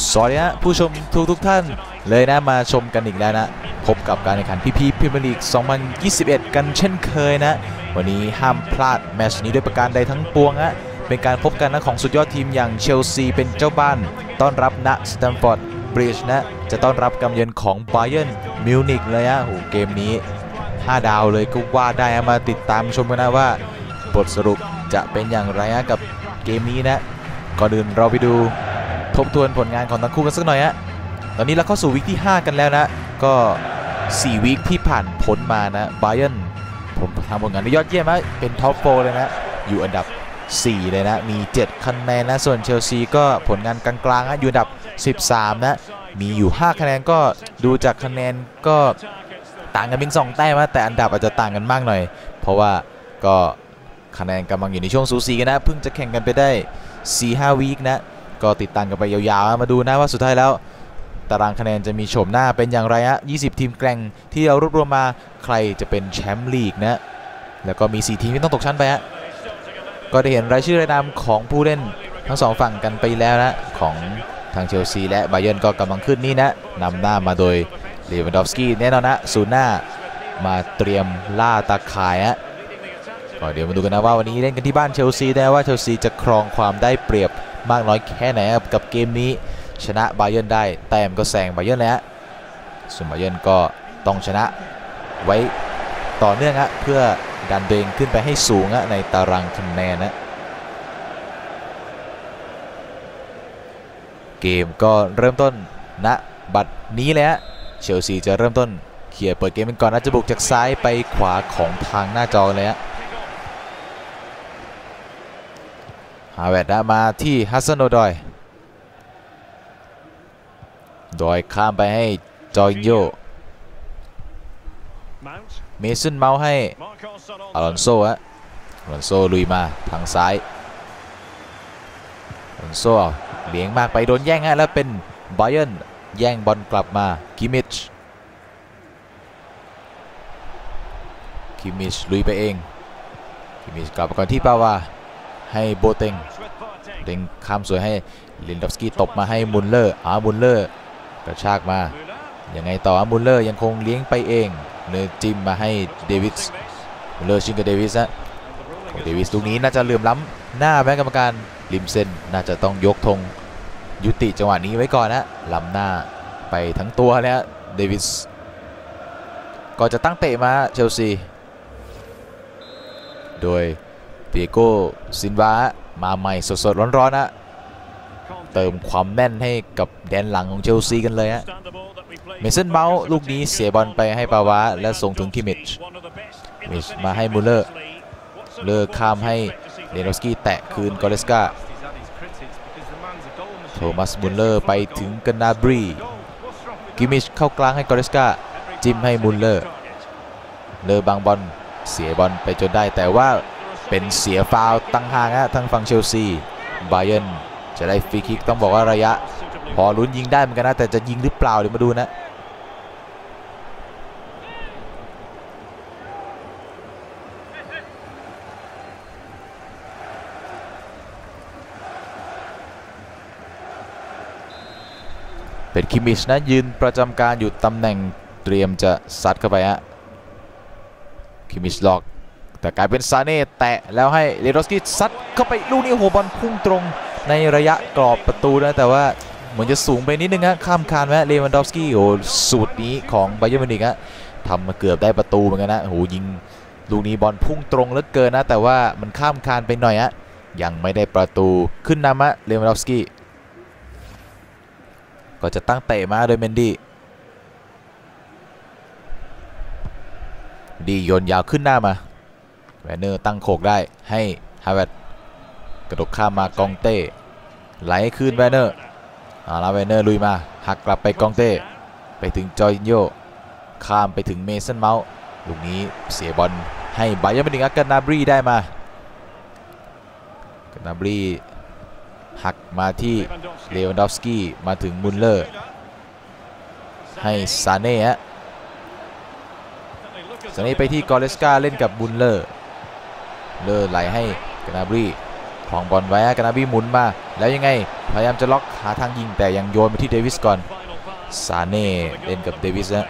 สวัสดีฮะผู้ชมทุกท่านเลยนะมาชมกันอีกแล้วนะพบกับการแข่งขันพีพรีเมียร์ลีก 2021 กันเช่นเคยนะวันนี้ห้ามพลาดแมตช์นี้ด้วยประการใดทั้งปวงฮะเป็นการพบกันนะของสุดยอดทีมอย่างเชลซีเป็นเจ้าบ้านต้อนรับณสแตมฟอร์ดบริดจ์นะจะต้อนรับกำเยือนของไบเยิร์นมิวนิกเลยฮะโหเกมนี้5 ดาวเลยก็ว่าได้มาติดตามชมกันนะว่าบทสรุปจะเป็นอย่างไรฮะกับเกมนี้นะก่อนอื่นเราไปดูทบทวนผลงานของทั้งคู่กันสักหน่อยฮะตอนนี้เราเข้าสู่วีคที่5กันแล้วนะก็4วีคที่ผ่านพ้นมานะไบเยิร์นผมทำผลงานได้ยอดเยี่ยมนะเป็นท็อป4เลยนะอยู่อันดับ4เลยนะมี7คะแนนนะส่วนเชลซีก็ผลงานกลางๆนะอยู่อันดับ13นะมีอยู่5คะแนนก็ดูจากคะแนนก็ต่างกันเพียง2 แต้มนะแต่อันดับอาจจะต่างกันมากหน่อยเพราะว่าก็คะแนนกำลังอยู่ในช่วงสูสีกันนะเพิ่งจะแข่งกันไปได้ 4-5 วีคนะก็ติดตามกันไปยาวๆมาดูนะว่าสุดท้ายแล้วตารางคะแนนจะมีโฉมหน้าเป็นอย่างไรฮะ20 ทีมแกร่งที่เรารวบรวมมาใครจะเป็นแชมป์ลีกนะแล้วก็มี4 ทีมที่ต้องตกชั้นไปฮะก็ได้เห็นรายชื่อรายนามของผู้เล่นทั้ง2ฝั่งกันไปแล้วนะของทางเชลซีและไบเยิร์นก็กำลังขึ้นนี่นะนำหน้ามาโดยเลวันดอฟสกี้แน่นอนนะศูนย์หน้ามาเตรียมล่าตาข่ายฮะก็เดี๋ยวมาดูกันนะว่าวันนี้เล่นกันที่บ้านเชลซีได้ว่าเชลซีจะครองความได้เปรียบมากน้อยแค่ไหนกับเกมนี้ชนะไบเยิร์นได้แต้มก็แซงไบเยิร์นแล้วส่วนไบเยิร์นก็ต้องชนะไว้ต่อเนื่องฮะเพื่อดันตัวเองขึ้นไปให้สูงในตารางคะแนนนะเกมก็เริ่มต้นณบัดนี้เลยฮะเชลซีจะเริ่มต้นเขี่ยเปิดเกมเป็นก่อนนะจะบุกจากซ้ายไปขวาของทางหน้าจอเลยฮะฮาเวิร์ดมาที่ฮัสซันโดอยข้ามไปให้จอยโยเมสันเมาส์ให้อลอนโซ่ฮะอลอนโซ่ลุยมาทางซ้ายอลอนโซ่เลี้ยงมากไปโดนแย่งฮะแล้วเป็นไบเยิร์นแย่งบอลกลับมาคิมิชลุยไปเองคิมิชกลับก่อนที่ปาวาให้โบเต็งข้ามสวยให้ลินดอฟสกี้ตบมาให้มุลเลอร์มุลเลอร์กระชากมายังไงต่อมุลเลอร์ยังคงเลี้ยงไปเองเนื้อจิ้มมาให้เดวิสมุลเลอร์ชิงกับเดวิสนะเดวิสลูกนี้น่าจะเหลื่อมล้ำหน้าแม่กรรมการริมเส้นน่าจะต้องยกธงยุติจังหวะนี้ไว้ก่อนนะล้ำหน้าไปทั้งตัวแล้วเดวิสก็จะตั้งเตะมาเชลซีโดยเตียโก้ซินวามาใหม่สดๆร้อนๆนะเติมความแน่นให้กับแดนหลังของเชลซีกันเลยฮะเมสันเมาส์ลูกนี้เสียบอลไปให้ปาวาและส่งถึงคิมิชมาให้มุลเลอร์ข้ามให้เลนอฟสกี้แตะคืนกอเรสกาโทมัสมุลเลอร์ไปถึงกันนาบรีคิมิชเข้ากลางให้กอเรสกาจิ้มให้มุลเลอร์บางบอลเสียบอลไปจนได้แต่ว่าเป็นเสียฟาวล์ตั้งห่างทางฝั่งเชลซีไบเยิร์นจะได้ฟรีคิกต้องบอกว่าระยะพอลุ้นยิงได้เหมือนกันนะแต่จะยิงหรือเปล่าเดี๋ยวมาดูนะเป็นคิมิชนะยืนประจำการอยู่ตำแหน่งเตรียมจะซัดเข้าไปฮะคิมิชหลอกแต่กลายเป็นซาเน่แตะแล้วให้เลดอสกี้ซัดเข้าไปลูกนี้โหบอลพุ่งตรงในระยะกรอบประตูนะแต่ว่าเหมือนจะสูงไปนิดนึงฮะข้ามคานแม้เลวันดอฟสกี้โอ้สูตรนี้ของไบเยิร์นมิวนิกฮะทำมาเกือบได้ประตูเหมือนกันนะโหยิงลูกนี้บอลพุ่งตรงเหลือเกินนะแต่ว่ามันข้ามคานไปหน่อยฮะยังไม่ได้ประตูขึ้นนำฮะเลวันดอฟสกี้ก็จะตั้งเตะมาโดยเมนดี้โยนยาวขึ้นหน้ามาแวนเนอร์ตั้งโขกได้ให้ฮาเวิร์ดกระโดดข้ามมากองเต้ไหลคืนแวนเนอร์แล้วแวนเนอร์ลุยมาหักกลับไปกองเต้ไปถึงจอยโยข้ามไปถึงเมสันเมาส์ลูกนี้เสียบอลให้ไบเยิร์นมิวนิกกันนาบรีได้มากันนาบรีหักมาที่เลวันดอฟสกี้มาถึงมุลเลอร์ให้ซาเน่ฮะซาเน่ไปที่กอเรสกาเล่นกับมุลเลอร์ไหลให้กันนาบรีครองบอลไว้กานาบีหมุนมาแล้วยังไงพยายามจะล็อกหาทางยิงแต่ยังโยนไปที่เดวิสก่อนซาเน่เล่นกับเดวิสนะ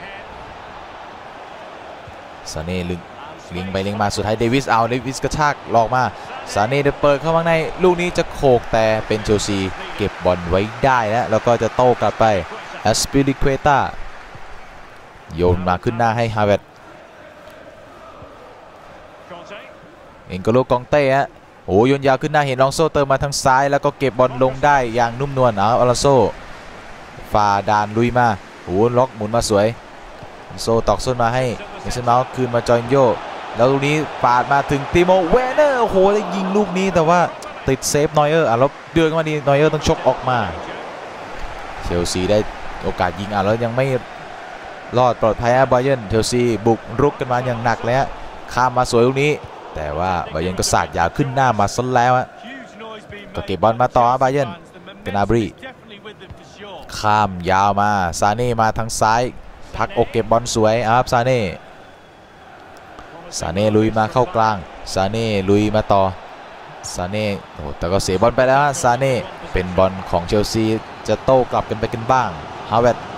ซาเน่ลิงไปลิงมาสุดท้ายเดวิสกระชากหลอกมาซาเน่ได้เปิดเข้ามาในลูกนี้จะโขกแต่เป็นเชลซีเก็บบอลไว้ได้แล้วก็จะโต้กลับไปแอสปิลิเควต้าโยนมาขึ้นหน้าให้ฮาเวร์ตเอ็นโกโลกองเต้ฮะโอ้โยนยาวขึ้นหน้าเห็นลองโซ่เติมมาทางซ้ายแล้วก็เก็บบอลลงได้อย่างนุ่มนวลอลองโซ่ฝ่าด่านลุยมาโอ้ล็อกหมุนมาสวยโซ่ตอกส้นมาให้เมสันเมาส์คืนมาจอยโยแล้วลูกนี้ปาดมาถึงติโมเวเนอร์โอ้โหได้ยิงลูกนี้แต่ว่าติดเซฟนอยเออร์แล้วเดือนมาดีนอยเออร์ต้องชกออกมาเชลซีได้โอกาสยิงแล้วยังไม่รอดปลอดภัยบาเยิร์นเชลซีบุกรุกกันมาอย่างหนักเลยฮะข้ามมาสวยลูกนี้แต่ว่าบาเยิร์นก็สาดยาวขึ้นหน้ามาซะแล้วฮะก็เก็บบอลมาต่อบาเยิร์นกานาบรีข้ามยาวมาซาเน่มาทางซ้ายพักอกเก็บบอลสวยครับซาเน่ลุยมาเข้ากลางซาเน่ลุยมาต่อซาเน่โอ้แต่ก็เสียบอลไปแล้วซาเน่เป็นบอลของเชลซีจะโต้กลับกันไปกันบ้างฮาวเวิร์ด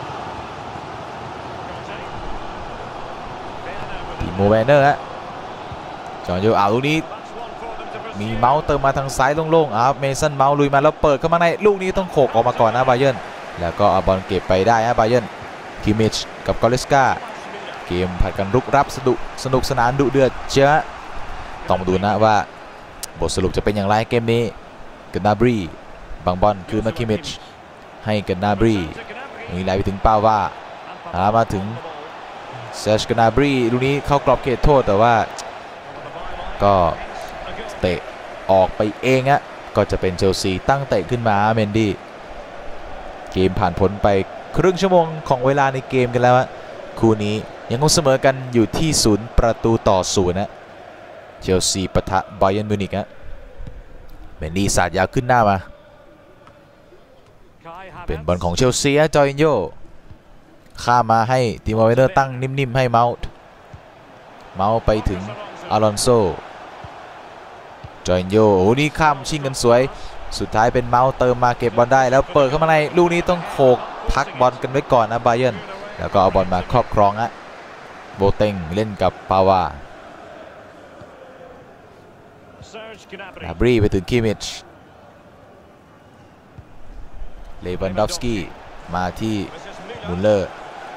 ติโมเวเนอร์ฮะจอห์นโยลูกนี้มีเมาส์เติมมาทางซ้ายโล่งๆเมสันเมาส์ลุยมาแล้วเปิดเข้ามาในลูกนี้ต้องโขกออกมาก่อนนะบาเยิร์นแล้วก็เอาบอลเก็บไปได้นะบาเยิร์นคิมมิชกับกอเลสกาเกมผัดกันรุกรับสนุกสนานดุเดือดเจ้าต้องมาดูนะว่าบทสรุปจะเป็นอย่างไรเกมนี้กานาบรีบางบอลคืนมาคิมมิชให้กานาบรีมีไหลไปถึงปาว่ามาถึงเซชกานาบรีลูกนี้เข้ากรอบเขตโทษแต่ว่าก็เตะออกไปเองก็จะเป็นเชลซีตั้งเตะขึ้นมาเมนดี้เกมผ่านพ้นไปครึ่งชั่วโมงของเวลาในเกมกันแล้วคู่นี้ยังคงเสมอกันอยู่ที่0-0นะเชลซีปะทะบาเยิร์นมิวนิกเมนดี้สาดยาวขึ้นหน้ามาเป็นบอลของเชลซีจอยโยข้ามาให้ติโมเวเนอร์ตั้งนิ่มๆให้เมาส์ไปถึงอลอนโซจอยโยโอ้นี่ข้ามชิงกันสวยสุดท้ายเป็นเมาส์เติมมาเก็บบอลได้แล้วเปิดเข้ามาในลูกนี้ต้องโขกพักบอลกันไว้ก่อนนะบาเยิร์นแล้วก็เอาบอลมาครอบครองโบเต็งเล่นกับปาวาลาบรีไปถึงคิมิชเลวันดอฟสกี้มาที่มุลเลอร์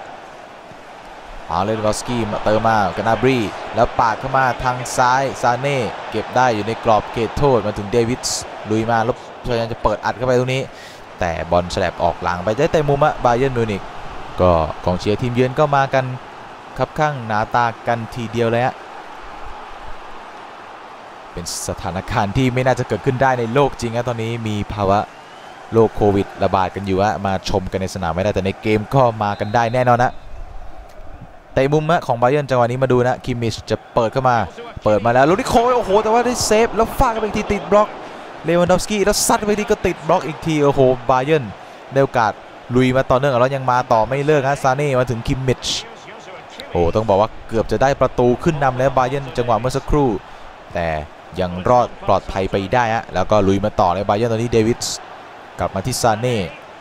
เลวันดอฟสกี้เติมมากานาบรีแล้วปาดเข้ามาทางซ้ายซาเน่เก็บได้อยู่ในกรอบเขตโทษมาถึงเดวิสลุยมาแล้วพยายามจะเปิดอัดเข้าไปตรงนี้แต่บอลแฉลบออกหลังไปได้แต่มุมบาเยิร์นมิวนิกก็กองเชียร์ทีมเยือนก็มากันคับข้างหนาตากันทีเดียวเลยเป็นสถานการณ์ที่ไม่น่าจะเกิดขึ้นได้ในโลกจริงตอนนี้มีภาวะโรคโควิดระบาดกันอยู่มาชมกันในสนามไม่ได้แต่ในเกมก็มากันได้แน่นอนแต่มุมของบาเยิร์นจังหวะนี้มาดูนะคิมมิชจะเปิดเข้ามาแล้วลูกนี้โค้งโอ้โหแต่ว่าได้เซฟแล้วฟาดกันไปทีติดบล็อกเลวันดอฟสกี้แล้วซัดไปทีก็ติดบล็อกอีกทีโอ้โหบาเยิร์นได้โอกาสลุยมาต่อเนื่องแล้วยังมาต่อไม่เลิกซาเน่มาถึงคิมมิชโอ้ต้องบอกว่าเกือบจะได้ประตูขึ้นนำแล้วบาเยิร์นจังหวะเมื่อสักครู่แต่ยังรอดปลอดภัยไปได้แล้วก็ลุยมาต่อในบาเยิร์นตอนนี้เดวิสกลับมาที่ซาเน่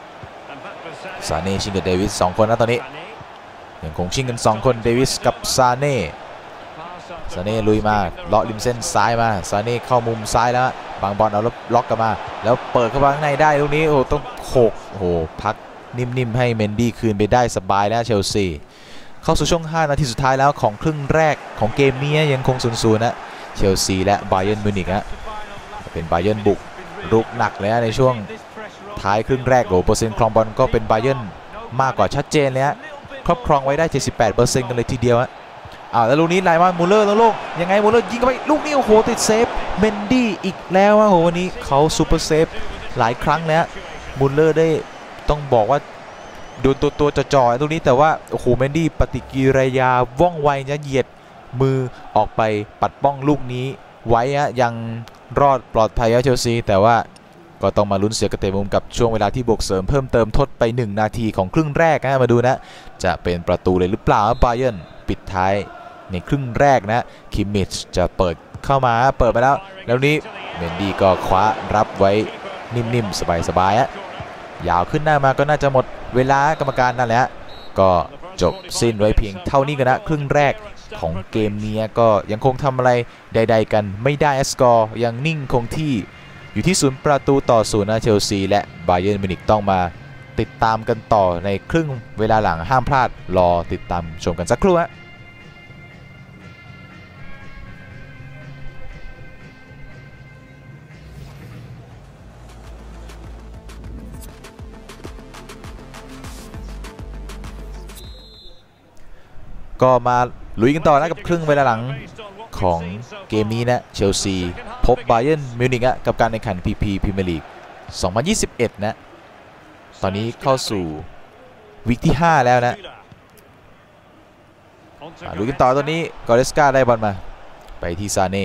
ชิงกับเดวิส2คนตอนนี้ยังคงชิงกัน2คนเดวิสกับซาเน่ลุยมาเลาะริมเส้นซ้ายมาซาเน่เข้ามุมซ้ายแล้วบางบอลเอาล็อกกันมาแล้วเปิดเข้าไปข้างในได้ตรงนี้โอ้ต้องโขกโอ้พักนิ่มๆให้เมนดี้คืนไปได้สบายแล้วเชลซีเข้าสู่ช่วง5นาทีสุดท้ายแล้วของครึ่งแรกของเกมนี้ยังคง0-0นะเชลซีและบาเยิร์นมิวนิกเป็นบาเยิร์นบุกรุกหนักเลยในช่วงท้ายครึ่งแรกโอ้เปอร์เซ็นต์ครองบอลก็เป็นบาเยิร์นมากกว่าชัดเจนเลยครอบครองไว้ได้ 78% กันเลยทีเดียวแล้วลูกนี้ไหลมามูลเลอร์โล่งยังไงมูลเลอร์ยิงเข้าไปลูกนี้โอ้โหติดเซฟเมนดี้อีกแล้วโอ้โหวันนี้เขาซูเปอร์เซฟหลายครั้งแล้วมูลเลอร์ได้ต้องบอกว่าโดนตัวจ่อๆตรงนี้แต่ว่าโอ้โหเมนดี้ปฏิกิริยาว่องไวเหยียดมือออกไปปัดป้องลูกนี้ไว้ยังรอดปลอดภัยเชลซีแต่ว่าก็ต้องมาลุ้นเสียกระเตะมุมกับช่วงเวลาที่บวกเสริมเพิ่มเติมทดไป1นาทีของครึ่งแรกมาดูนะจะเป็นประตูเลยหรือเปล่าบาเยิร์นปิดท้ายในครึ่งแรกคิมมิชจะเปิดเข้ามาเปิดไปแล้วนี้เมมนดี้ก็คว้ารับไว้นิ่มๆสบายๆยาวขึ้นหน้ามาก็น่าจะหมดเวลากรรมการนั่นแหละก็จบสิ้นไว้เพียงเท่านี้กันนะครึ่งแรกของเกมนี้ก็ยังคงทำอะไรใดๆกันไม่ได้สกอร์ยังนิ่งคงที่อยู่ที่0-0นะเชลซีและบาเยิร์นมิวนิกต้องมาติดตามกันต่อในครึ่งเวลาหลังห้ามพลาดรอติดตามชมกันสักครู่ฮะก็มาลุยกันต่อนะกับครึ่งเวลาหลังของเกมนี้นะเชลซีพบบาเยิร์นมิวนิกกับการแข่งขัน PP พรีเมียร์ลีก 2021 นะตอนนี้เข้าสู่วีคที่ 5 แล้วนะลุยกันต่อตอนนี้กอเรสกาได้บอลมาไปที่ซาเน่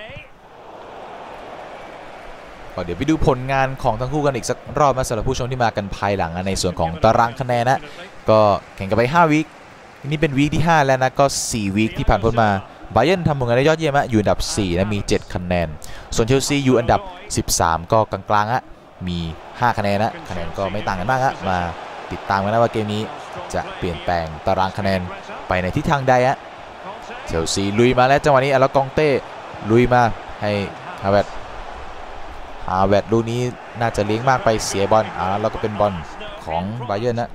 เดี๋ยวไปดูผลงานของทั้งคู่กันอีกสักรอบนะสำหรับผู้ชมที่มากันภายหลังในส่วนของตารางคะแนนนะก็แข่งกันไป5วีคนี่เป็นวีคที่ 5 แล้วนะก็4วีคที่ผ่านพ้นมาบาเยิร์นทำผลงานได้ยอดเยี่ยมอยู่อันดับ4นะมี7คะแนนส่วนเชลซีอยู่อันดับ13ก็กลางๆมี5คะแนนนะคะแนนก็ไม่ต่างกันมากมาติดตามกันนะว่าเกมนี้จะเปลี่ยนแปลงตารางคะแนนไปในทิศทางใดเชลซีลุยมาแล้วจังหวะนี้แล้วกองเต้ลุยมาให้ฮาเวตลูกนี้น่าจะเลี้ยงมากไปเสียบอลแล้วก็เป็นบอลของบาเยิร์นนะ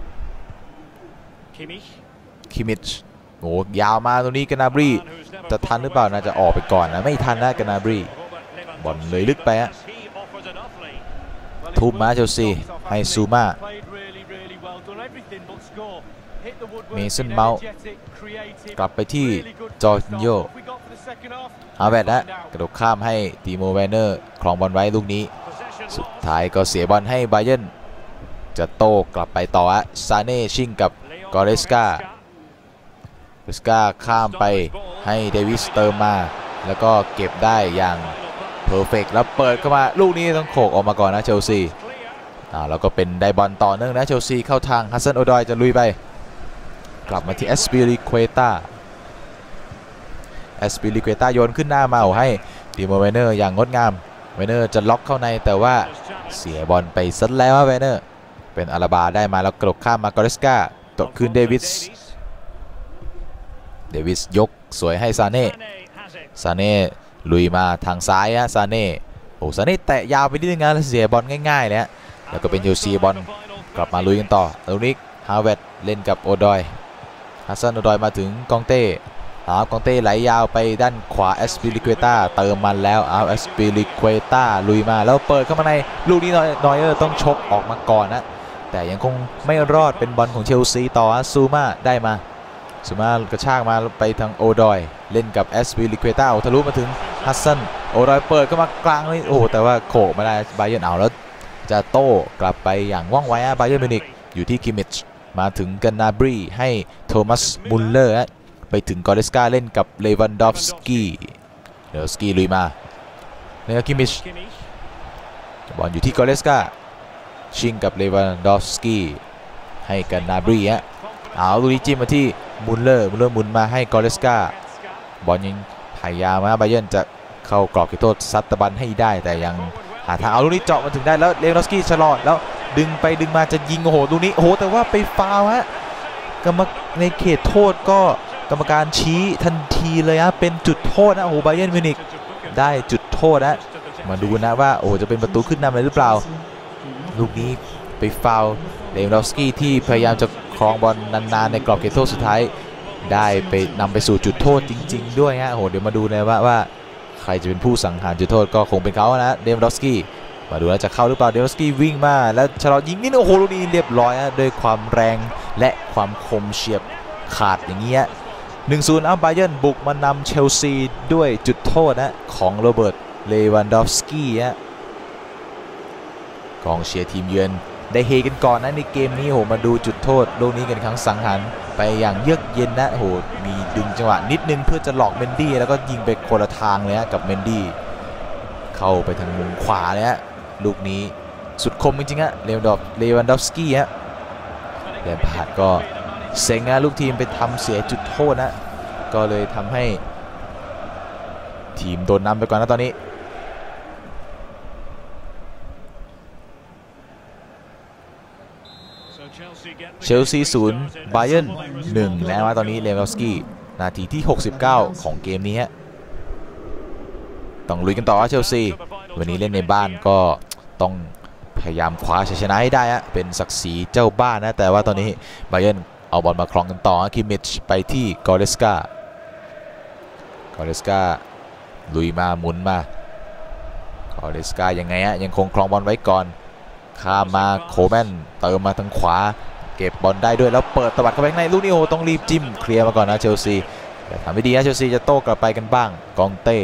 คิมิชโอ้ยาวมาตรงนี้กานาบรีจะทันหรือเปล่าน่าจะออกไปก่อนนะไม่ทันนะกานาบรีบอลเลยลึกไปทุบมาเชลซีให้ซูมาเมสันเมาส์กลับไปที่จอร์จินโญฮาเวตนะกระโดดข้ามให้ติโมแวนเนอร์ครองบอลไว้ลูกนี้สุดท้ายก็เสียบอลให้บาเยิร์นจะโต้กลับไปต่อซาเน่ชิงกับกอเรสกาข้ามไปให้เดวิสเติมมาแล้วก็เก็บได้อย่างเพอร์เฟกต์แล้วเปิดเข้ามาลูกนี้ต้องโขกออกมาก่อนนะเชลซีแล้วก็เป็นได้บอลต่อเนื่องนะเชลซีเข้าทางฮัสซันโอดอยจะลุยไปกลับมาที่แอสปิลิเควต้าโยนขึ้นหน้ามาให้ติโมเวเนอร์อย่างงดงามเวเนอร์จะล็อกเข้าในแต่ว่าเสียบอลไปซะแล้วเวเนอร์เป็นอาราบาได้มาแล้วกระโดดข้ามมากอเรสกาตกคืนเดวิสยกสวยให้ซาเน่ลุยมาทางซ้ายซาเน่แตะยาวไปนิดนึงนะเสียบอลง่ายๆเลยแล้วก็เป็นเชลซีบอลกลับมาลุยกันต่อตรงนี้ฮาเวตเล่นกับโอดอยฮัสซันโอดอยมาถึงกองเต้ไหลยาวไปด้านขวาแอสปิลิเควต้าเติมมันแล้วแอสปิลิเควต้าลุยมาแล้วเปิดเข้ามาในลูกนี้นอยเออร์ต้องชกออกมาก่อนนะแต่ยังคงไม่รอดเป็นบอลของเชลซีต่อซูมาได้มากระชากมาไปทางโอดอยเล่นกับแอสปิลิเควต้าทะลุมาถึงฮัสซันโอดอยเปิดเข้ามากลางเลยโอ้แต่ว่าโขกมาได้บาเยิร์นเอาแล้วจะโต้กลับไปอย่างว่องไวบาเยิร์นมิวนิกอยู่ที่คิมิชมาถึงกันนาบรีให้โทมัสมุลเลอร์ไปถึงกอเรสกาเล่นกับเลวันดอฟสกี้ลุยมาเนี่ยคิมิชบอลอยู่ที่กอเรสกาชิงกับเลวันดอฟสกี้ให้กันนาบรีเอาลูกนี้จิ้มมาที่มุลเลอร์หมุนมาให้กอเรสกาบอลยังพยายามบาเยิร์นจะเข้ากรอบเขตโทษซัดตะบันให้ได้แต่ยังหาทางเอาลูกนี้เจาะมาถึงได้แล้วเลวันดอฟสกี้ชะลอแล้วดึงไปดึงมาจะยิงลูกนี้แต่ว่าไปฟาวล์กรรมในเขตโทษก็กรรมการชี้ทันทีเลยเป็นจุดโทษนะบาเยิร์นมิวนิกได้จุดโทษมาดูนะว่าจะเป็นประตูขึ้นนำเลยหรือเปล่าลูกนี้ไปฟาวล์เลวันดอฟสกี้ที่พยายามจะครองบอลนานๆในกรอบเขตโทษสุดท้ายได้ไปนำไปสู่จุดโทษจริงๆด้วยเดี๋ยวมาดูเลยว่าใครจะเป็นผู้สังหารจุดโทษก็คงเป็นเขานะเลวันดอฟสกี้มาดูแล้วจะเข้าหรือเปล่าเลวันดอฟสกี้วิ่งมาแล้วชะลอยิงนี่ลูกนี้เรียบร้อยด้วยความแรงและความคมเฉียบขาดอย่างเงี้ย1-0บาเยิร์นบุกมานำเชลซีด้วยจุดโทษของโรเบิร์ตเลวันดอฟสกี้กองเชียร์ทีมเยือนได้เฮกันก่อนในเกมนี้มาดูจุดโทษลูกนี้กันครั้งสังหารไปอย่างเยือกเย็นมีดึงจังหวะนิดนึงเพื่อจะหลอกเมนดี้แล้วก็ยิงไปคนละทางเลยกับเมนดี้เข้าไปทางมุมขวาเลยลูกนี้สุดคมจริงๆเลวันดอฟสกี้แลมพาร์ดก็เซ็งลูกทีมไปทำเสียจุดโทษก็เลยทำให้ทีมโดนนำไปก่อนตอนนี้เชลซี0ไบเยิร์น1แล้วตอนนี้เลวานดอฟสกี้นาทีที่69ของเกมนี้ฮะต้องลุยกันต่อเชลซีวันนี้เล่นในบ้านก็ต้องพยายามคว้าชัยชนะให้ได้ฮะเป็นศักดิ์ศรีเจ้าบ้านนะแต่ว่าตอนนี้ไบเยิร์นเอาบอลมาครองกันต่อคิมมิชไปที่กอเรสกาลุยมาหมุนมากอเรสกายังไงฮะยังคงครองบอลไว้ก่อนข้ามมาโคแมนเติมมาทางขวาเก็บบอลได้ด้วยแล้วเปิดตวัดเข้าไปในลูกนี้โอต้องรีบจิ้มเคลียร์มาก่อนนะเชลซีแต่ทำไม่ดีนะเชลซีจะโต้กลับไปกันบ้างกองเต้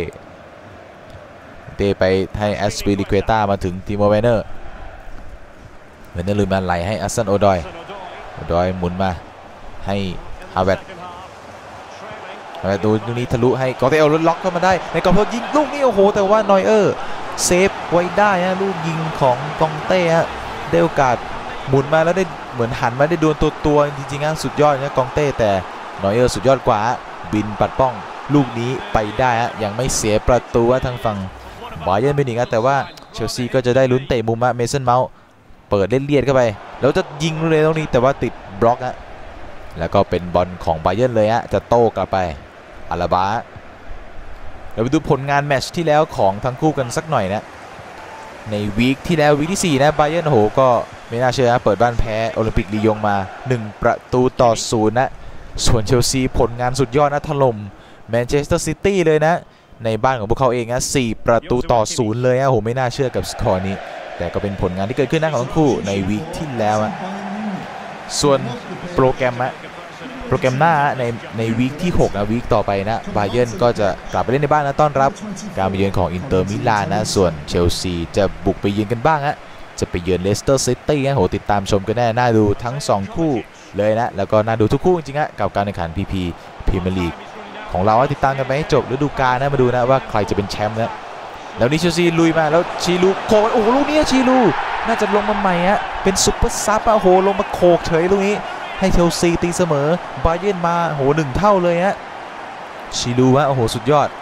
ไปให้แอสปิลิเควต้ามาถึงติโมเวเนอร์ลุยมาไหลให้อัสซันโอดอยหมุนมาให้ฮาเวตดูตรงนี้ทะลุให้กอเตลล็อกเข้ามาได้ในกองพลยิงลูกนี้โอ้โหแต่ว่านอยเออร์เซฟไว้ได้ฮะลูกยิงของกองเต้ฮะได้โอกาสหมุนมาแล้วได้เหมือนหันมาได้ดวลตัวจริงๆนะสุดยอดนะกองเต้แต่นอยเออร์สุดยอดกว่าบินปัดป้องลูกนี้ไปได้ฮะยังไม่เสียประตูทางฝั่งบาเยิร์นมิวนิกแต่ว่าเชลซีก็จะได้ลุ้นเตะมุมเมสันเมาส์เปิดเลียดเข้าไปแล้วจะยิงเลยตรงนี้แต่ว่าติดบล็อกฮะแล้วก็เป็นบอลของบาเยิร์นเลยฮะจะโต้กลับไปอาลาบาเราไปดูผลงานแมตช์ที่แล้วของทั้งคู่กันสักหน่อยนะในวีคที่แล้ววีคที่4นะบาเยิร์นโหก็ไม่น่าเชื่อนะเปิดบ้านแพ้โอลิมปิกลียงมา1-0นะส่วนเชลซีผลงานสุดยอดนะถล่มแมนเชสเตอร์ซิตี้เลยนะในบ้านของพวกเขาเองนะ4-0เลยนะโหไม่น่าเชื่อกับสกอร์นี้แต่ก็เป็นผลงานที่เกิดขึ้นนะของทั้งคู่ในวีคที่แล้วนะส่วนโปรแกรมหน้าในวีคที่6นะวีคต่อไปนะบาเยิร์นก็จะกลับไปเล่นในบ้านนะต้อนรับการไปเยือนของอินเตอร์มิลานนะส่วนเชลซีจะบุกไปเยือนกันบ้างฮะจะไปเยือนเลสเตอร์ซิตี้นะโหติดตามชมกันแน่น่าดูทั้ง2คู่เลยนะแล้วก็น่าดูทุกคู่จริงๆฮะกับการแข่งขันพีพรีเมียร์ลีกของเราติดตามกันไปให้จบฤดูกาลนะมาดูนะว่าใครจะเป็นแชมป์นะแล้วนี่เชลซีลุยมาแล้วชีลูโคโอ้โหลูกนี้ชีลูน่าจะลงมาใหม่ฮะเป็นซุปเปอร์ซับโอ้โหลงมาโขกเฉยลูกนี้ให้เชลซีตีเสมอบาเยิร์นมาโห1เท่าเลยฮะชีลูฮะโอ้โหสุดยอด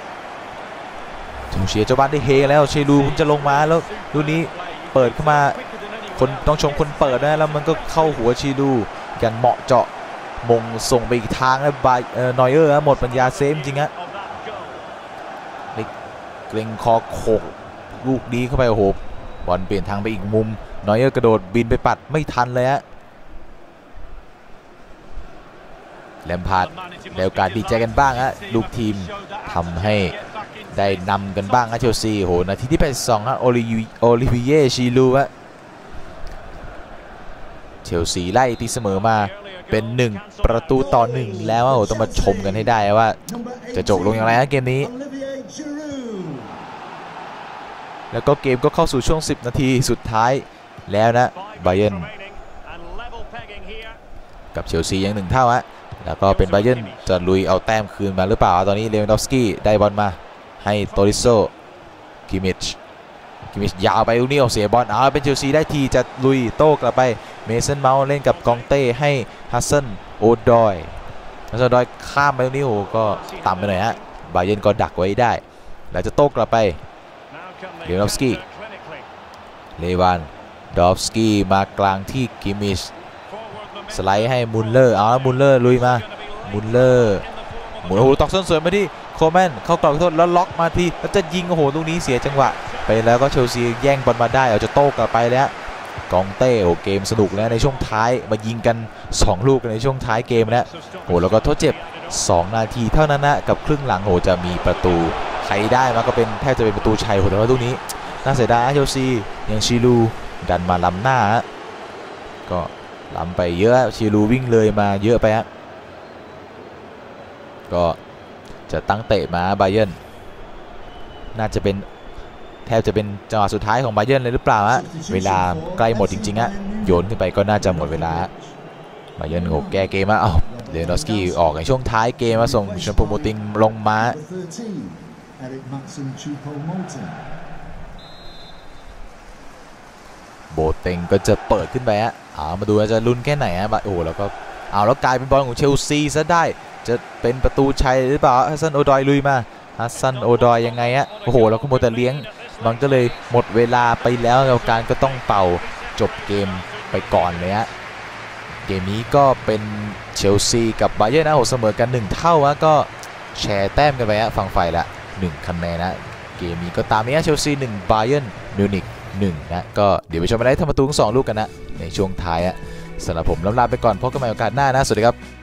เชียร์เจ้าบ้านได้เฮแล้วชีลูจะลงมาแล้วลูกนี้เปิดเข้ามาคนต้องชมคนเปิดนะแล้วมันก็เข้าหัวชีลูกันเหมาะเจาะมงส่งไปอีกทางนะนอยเออร์หมดปัญญาเซฟจริงฮะเกรงคอโขกลูกดีเข้าไปโอ้โหบอลเปลี่ยนทางไปอีกมุมนอยเออร์กระโดดบินไปปัดไม่ทันเลยฮะแลมพาร์ดได้โอกาสดีใจกันบ้างฮะลูกทีมทำให้ได้นำกันบ้างฮะเชลซีโหนาทีที่82ฮะโอลิวิเย่ชีลูฮะเชลซีไล่ตีเสมอมาเป็น1-1แล้วโหต้องมาชมกันให้ได้ว่าจะจบลงอย่างไรฮะเกมนี้แล้วก็เกมก็เข้าสู่ช่วง10นาทีสุดท้ายแล้วนะไบเยิร์นกับเชลซียัง1เท่าฮะแล้วก็เป็นไบเยิร์นจะลุยเอาแต้มคืนมาหรือเปล่าตอนนี้เลวานดอฟสกี้ได้บอลมาให้โตริโซกิมิชยาวไปลูกนี้เสียบอลเป็นเชลซีได้ทีจะลุยโต้กลับไปเมสันเมาส์เล่นกับกองเต้ให้ฮัสซันโอดอยข้ามไปลูกนี้ก็ต่ำไปหน่อยฮะไบเยิร์นก็ดักไว้ได้แล้วจะโต้กลับไปเลวานดอฟสกี้มากลางที่กิมิชสไลด์ให้มุลเลอร์มุลเลอร์ลุยมามุลเลอร์หมุนตอกส้นสวยมาที่โคแมนเข้ากรอบโทษแล้วล็อกมาทีแล้วจะยิงลูกนี้เสียจังหวะไปแล้วก็เชลซีแย่งบอลมาได้จะโต้กลับไปแล้วกองเต้เกมสนุกแล้วในช่วงท้ายมายิงกัน2ลูกในช่วงท้ายเกมแล้วแล้วก็ทดเจ็บ2นาทีเท่านั้นนะกับครึ่งหลังจะมีประตูใครได้มาก็เป็นแทบจะเป็นประตูชัยแต่ว่าลูกนี้น่าเสียดายเชลซียังชีลูดันมาล้ำหน้าก็ล้ำไปเยอะชีลูวิ่งเลยมาเยอะไปฮะก็จะตั้งเตะมาไบเยิร์นน่าจะเป็นแทบจะเป็นจังหวะสุดท้ายของไบเยิร์นเลยหรือเปล่าฮะเวลาใกล้หมดจริงๆฮะโยนขึ้นไปก็น่าจะหมดเวลาไบเยิร์นแก้เกมเลวานดอฟสกี้ออกในช่วงท้ายเกมมาส่งชมพูโมติงลงมาโบเต็งก็จะเปิดขึ้นไปฮะมาดูจะลุ้นแค่ไหนฮะแล้วก็แล้วกลายเป็นบอลของเชลซีซะได้จะเป็นประตูชัยหรือเปล่าฮัสซันโอดอยลุยมาฮัสซันโอดอยยังไงฮะแล้วก็โมแต่เลี้ยงมันก็เลยหมดเวลาไปแล้วการก็ต้องเป่าจบเกมไปก่อนเลยฮะเกมนี้ก็เป็นเชลซีกับบาเยิร์นนะโหเสมอกัน1เท่าก็แชร์แต้มกันไปฝั่งฝ่ายละ1คะแนนนะเกมนี้ก็ตามนี้เชลซี1บาเยิร์นมิวนิก1นะก็เดี๋ยวไปชมกันได้ทำประตู2 ลูกกันนะในช่วงท้ายสำหรับผมลาไปก่อนพบกันใหม่โอกาสหน้านะสวัสดีครับ